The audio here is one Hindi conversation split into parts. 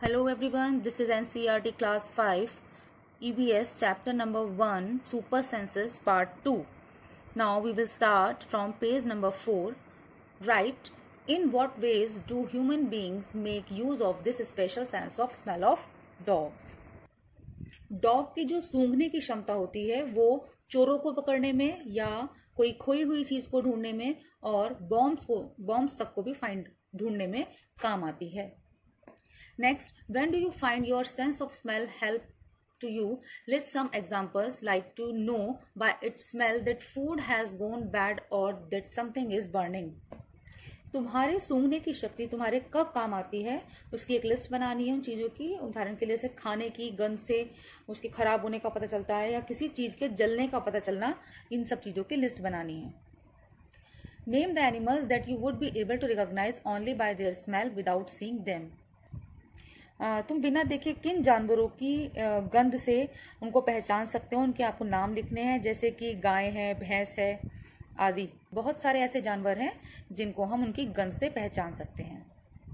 Hello everyone, this is NCERT Class 5, EBS Chapter number 1, Super Senses Part 2. Now we will start from page number 4. Write, in what ways do human beings make use of this special sense of smell of dogs? Dog की जो सूंघने की क्षमता होती है वो चोरों को पकड़ने में या कोई खोई हुई चीज को ढूंढने में और बॉम्ब्स तक को भी ढूंढने में काम आती है. Next, when do you find your sense of smell help to you? List some examples like to know by its smell that food has gone bad or that something is burning. तुम्हारे सूंघने की शक्ति तुम्हारे कब काम आती है उसकी एक लिस्ट बनानी है उन चीज़ों की. उदाहरण के लिए से खाने की गंध से उसके खराब होने का पता चलता है या किसी चीज़ के जलने का पता चलना, इन सब चीज़ों की लिस्ट बनानी है. Name the animals that you would be able to recognize only by their smell without seeing them. तुम बिना देखे किन जानवरों की गंध से उनको पहचान सकते हो. उनके आपको नाम लिखने हैं, जैसे कि गाय है, भैंस है आदि. बहुत सारे ऐसे जानवर हैं जिनको हम उनकी गंध से पहचान सकते हैं.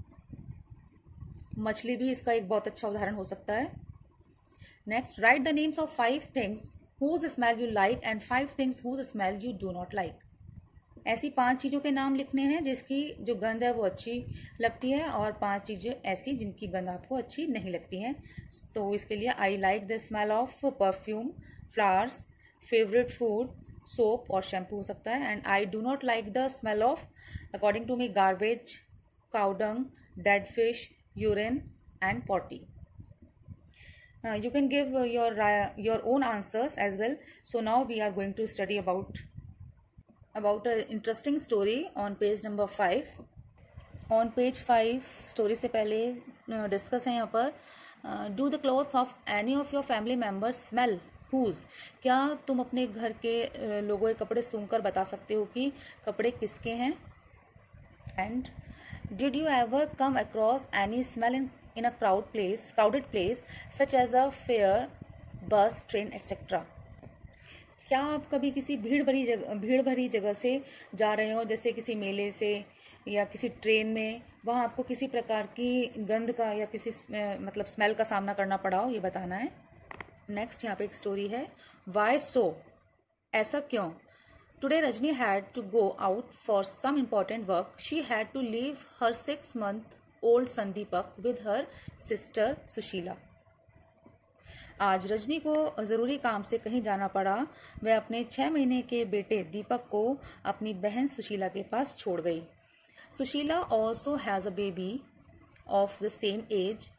मछली भी इसका एक बहुत अच्छा उदाहरण हो सकता है. Next, write the names of 5 things whose smell you like and 5 things whose smell you do not like. ऐसी 5 चीज़ों के नाम लिखने हैं जिसकी जो गंध है वो अच्छी लगती है और 5 चीज़ें ऐसी जिनकी गंध आपको अच्छी नहीं लगती हैं. तो इसके लिए I like the smell of perfume, flowers, favourite food, soap और शैम्पू हो सकता है. And I do not like the smell of, according to me, garbage, cowdung, dead fish, urine and potty. You can give your own answers as well. So now we are going to study about an interesting story on page number 5. On page 5 story से पहले डिस्कस है यहाँ पर, do the clothes of any of your family members smell whose. क्या तुम अपने घर के लोगों के कपड़े सूंघकर बता सकते हो कि कपड़े किसके हैं. And did you ever come across any smell in a crowded place such as a fair, bus, train, etc. क्या आप कभी किसी भीड़ भरी जगह से जा रहे हो, जैसे किसी मेले से या किसी ट्रेन में, वहाँ आपको किसी प्रकार की गंध का या किसी मतलब स्मेल का सामना करना पड़ा हो, ये बताना है. नेक्स्ट यहाँ पे एक स्टोरी है, वाई सो, ऐसा क्यों. Today Rajni had to go out for some important work. She had to leave her 6 month old son Deepak with her sister Sushila. आज रजनी को ज़रूरी काम से कहीं जाना पड़ा. वह अपने 6 महीने के बेटे दीपक को अपनी बहन सुशीला के पास छोड़ गई. Sushila also has a baby of the same age.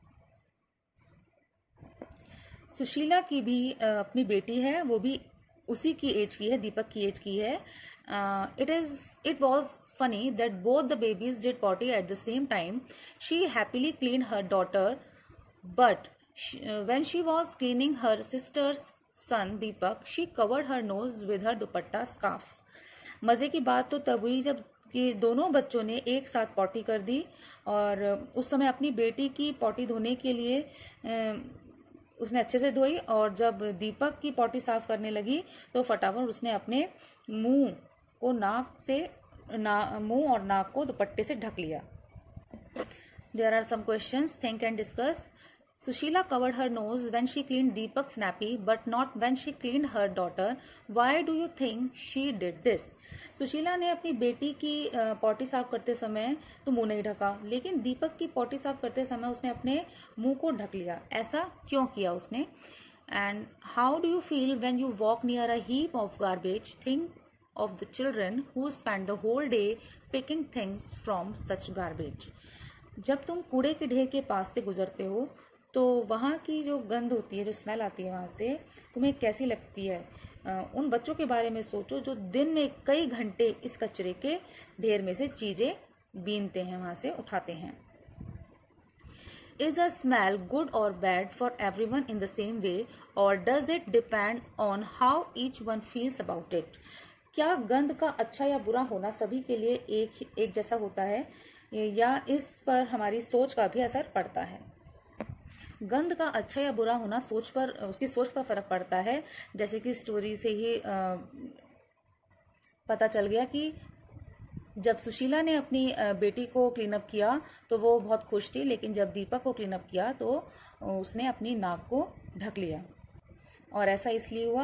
Sushila की भी अपनी बेटी है, वो भी उसी की एज की है, दीपक की एज की है. It was funny that both the babies did potty at the same time. She happily cleaned her daughter, but when she was cleaning her sister's son Deepak, she covered her nose with her dupatta scarf. मज़े की बात तो तब हुई जब कि दोनों बच्चों ने एक साथ पॉटी कर दी और उस समय अपनी बेटी की पॉटी धोने के लिए उसने अच्छे से धोई, और जब दीपक की पॉटी साफ करने लगी तो फटाफट उसने अपने मुंह और नाक को दुपट्टे से ढक लिया. There are some questions, think and discuss. Sushila covered her nose when she cleaned Deepak's nappy, but not when she cleaned her daughter. Why do you think she did this? Sushila ने अपनी बेटी की पॉटी साफ करते समय तो मुंह नहीं ढका, लेकिन दीपक की पॉटी साफ करते समय उसने अपने मुंह को ढक लिया. ऐसा क्यों किया उसने? And how do you feel when you walk near a heap of garbage? Think of the children who spend the whole day picking things from such garbage. जब तुम कूड़े के ढेर के पास से गुजरते हो तो वहाँ की जो गंध होती है, जो स्मेल आती है वहाँ से, तुम्हें कैसी लगती है? उन बच्चों के बारे में सोचो जो दिन में कई घंटे इस कचरे के ढेर में से चीज़ें बीनते हैं, वहाँ से उठाते हैं. Is a smell good or bad for everyone in the same way, or does it depend on how each one feels about it? क्या गंध का अच्छा या बुरा होना सभी के लिए एक जैसा होता है, या इस पर हमारी सोच का भी असर पड़ता है? गंध का अच्छा या बुरा होना उसकी सोच पर फर्क पड़ता है. जैसे कि स्टोरी से ही पता चल गया कि जब सुशीला ने अपनी बेटी को क्लीन अप किया तो वो बहुत खुश थी, लेकिन जब दीपक को क्लीन अप किया तो उसने अपनी नाक को ढक लिया। और ऐसा इसलिए हुआ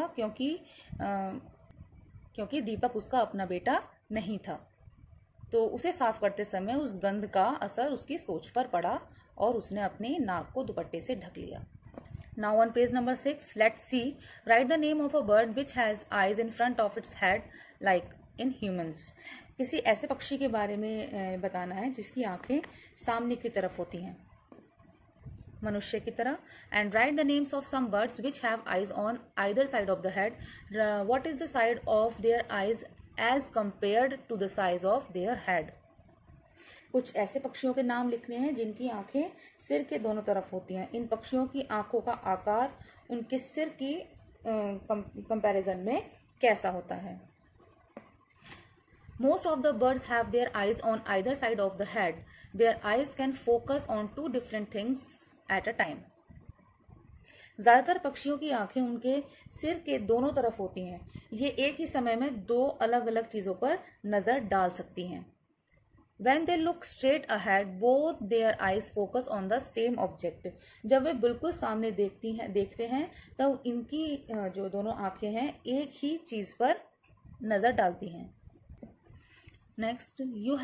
क्योंकि दीपक उसका अपना बेटा नहीं था। तो उसे साफ करते समय उस गंध का असर उसकी सोच पर पड़ा और उसने अपनी नाक को दुपट्टे से ढक लिया। Now on page number 6, let's see. Write the name of a bird which has eyes in front of its head like in humans. किसी ऐसे पक्षी के बारे में बताना है जिसकी आंखें सामने की तरफ होती हैं, मनुष्य की तरह। And write the names of some birds which have eyes on either side of the head. What is the side of their eyes as compared to the size of their head? कुछ ऐसे पक्षियों के नाम लिखने हैं जिनकी आंखें सिर के दोनों तरफ होती हैं। इन पक्षियों की आंखों का आकार उनके सिर की कंपैरिजन में कैसा होता है। Most of the birds have their eyes on either side of the head. Their eyes can focus on two different things at a time. ज्यादातर पक्षियों की आंखें उनके सिर के दोनों तरफ होती हैं। ये एक ही समय में दो अलग अलग चीजों पर नजर डाल सकती हैं। When they look straight ahead, both their eyes focus on the same object. जब वे बिल्कुल सामने देखते हैं तब इनकी जो दोनों आंखें हैं एक ही चीज पर नजर डालती हैं। Next,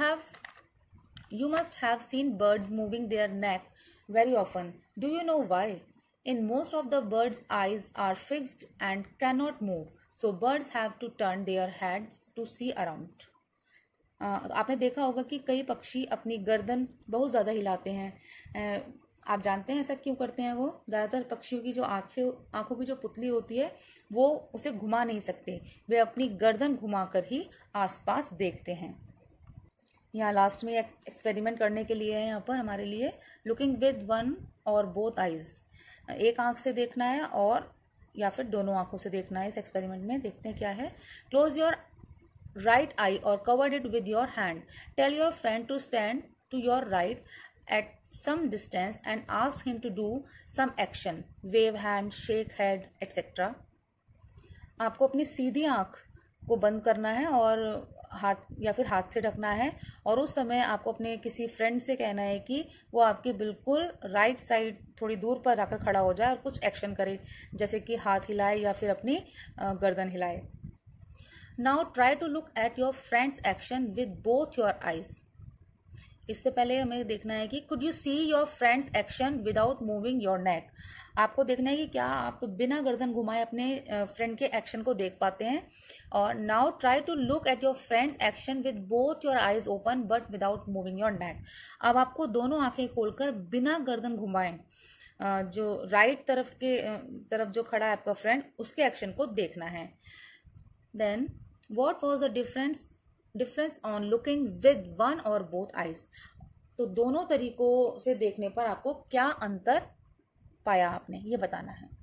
you must have seen birds moving their neck very often. Do you know why? In most of the birds' eyes are fixed and cannot move, so birds have to turn their heads to see around. आपने देखा होगा कि कई पक्षी अपनी गर्दन बहुत ज़्यादा हिलाते हैं। आप जानते हैं ऐसा क्यों करते हैं? वो ज़्यादातर पक्षियों की जो आंखों की जो पुतली होती है वो उसे घुमा नहीं सकते, वे अपनी गर्दन घुमाकर ही आसपास देखते हैं। यहाँ लास्ट में एक्सपेरिमेंट करने के लिए है यहाँ पर हमारे लिए, लुकिंग विद वन और बोथ आइज। एक आंख से देखना है और या फिर दोनों आंखों से देखना है। इस एक्सपेरिमेंट में देखते हैं क्या है। Close your right eye or covered it with your hand. Tell your friend to stand to your right at some distance and ask him to do some action. Wave hand, shake head, etc. आपको अपनी सीधी आंख को बंद करना है और हाथ या फिर हाथ से ढकना है और उस समय आपको अपने किसी फ्रेंड से कहना है कि वो आपके बिल्कुल राइट साइड थोड़ी दूर पर आकर खड़ा हो जाए और कुछ एक्शन करे, जैसे कि हाथ हिलाए या फिर अपनी गर्दन हिलाए। Now try to look at your friend's action with both your eyes. इससे पहले हमें देखना है कि could you see your friend's action without moving your neck. आपको देखना है कि क्या आप बिना गर्दन घुमाए अपने फ्रेंड के एक्शन को देख पाते हैं। और now try to look at your friend's action with both your eyes open but without moving your neck. अब आपको दोनों आंखें खोलकर बिना गर्दन घुमाए जो राइट तरफ जो खड़ा है आपका फ्रेंड उसके एक्शन को देखना है। Then what was the difference on looking with one or both eyes? तो दोनों तरीकों से देखने पर आपको क्या अंतर पाया आपने, ये बताना है।